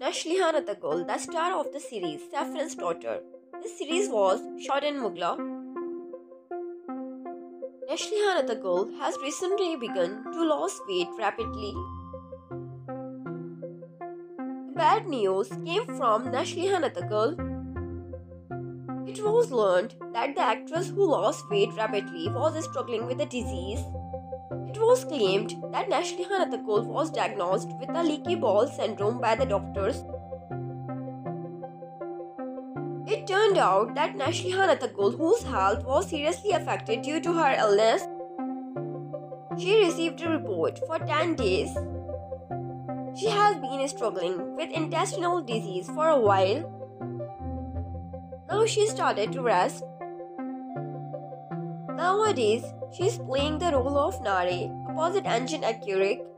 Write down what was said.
Neslihan Atagül, the star of the series Saffron's Daughter. This series was shot in Mughal. Neslihan Atagül has recently begun to lose weight rapidly. The bad news came from Neslihan Atagül. It was learned that the actress who lost weight rapidly was struggling with a disease. It was claimed that Neslihan Atagül was diagnosed with a leaky bowel syndrome by the doctors. It turned out that Neslihan Atagül, whose health was seriously affected due to her illness, she received a report for 10 days. She has been struggling with intestinal disease for a while. Now she started to rest. Nowadays, she is playing the role of Nare opposite Engin Akurik